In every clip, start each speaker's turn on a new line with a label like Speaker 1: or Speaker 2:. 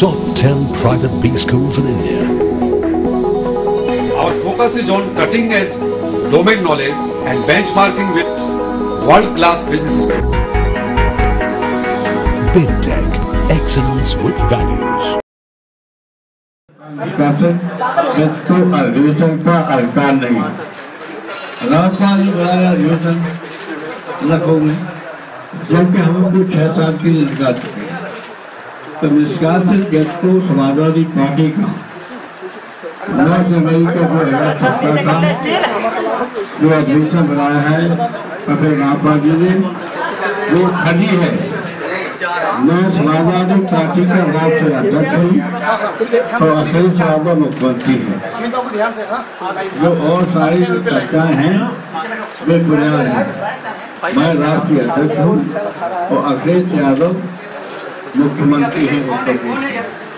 Speaker 1: top 10 private B schools in India.
Speaker 2: Our focus is on cutting edge domain knowledge and benchmarking with world-class businesses.
Speaker 1: BidTech, excellence with values.
Speaker 3: अधिवेशन का अधिकार नहीं। राज्यपाल ने बुलाया अधिवेशन लखनऊ में, जबकि हम लोग 6 साल की निष्कासित चुके हैं। तो निष्कासित व्यक्ति को समाजवादी पार्टी का 9 जनवरी को 2017 का जो अधिवेशन बनाया है अखिल रामपाल जी ने, वो खड़ी है। मैं समाजवादी पार्टी का राष्ट्रीय अध्यक्ष हूँ और अखिलेश यादव मुख्यमंत्री हैं। जो और सारी चर्चाएं हैं वे बुनियाद हैं। मैं राष्ट्रीय अध्यक्ष हूँ और अखिलेश यादव मुख्यमंत्री हैं उत्तर प्रदेश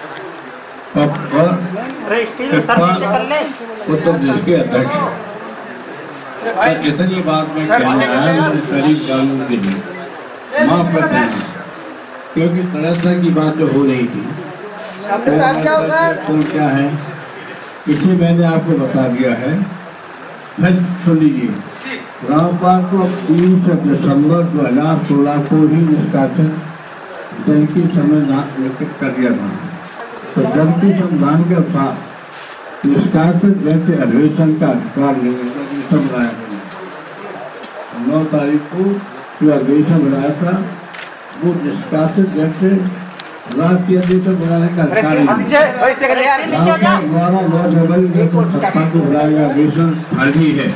Speaker 3: के अध्यक्ष हैं। इतनी बात मैं कहना है करीब कानून के लिए माफ करते हैं, क्योंकि तरह की बात जो हो रही थी तो क्या है इसलिए मैंने आपको बता दिया है। फिर सुन लीजिए, रामपाल को 3 दिसंबर 2016 को ही निष्कासन दल की समय निश्चित कर दिया था। तो जबकि संविधान के अनुसार निष्कासित जैसे अधिवेशन का अधिकार नहीं है। 9 तारीख को जो अधिवेशन बनाया था वो निष्कासित जैसे राष्ट्रीय अधिवेशन बनाने का अधिकार द्वारा 9 जनवरी 2017 को बुलाया गया अधिवेशन खाली है।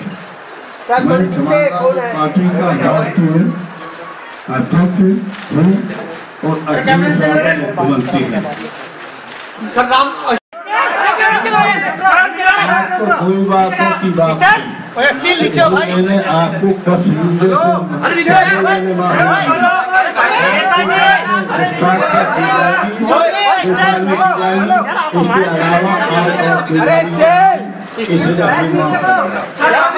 Speaker 3: पार्टी का राष्ट्रीय अध्यक्ष हूँ और अखिलेश यादव मुख्यमंत्री है। आपको कोई बातों की बात मैंने आपको इसके अलावा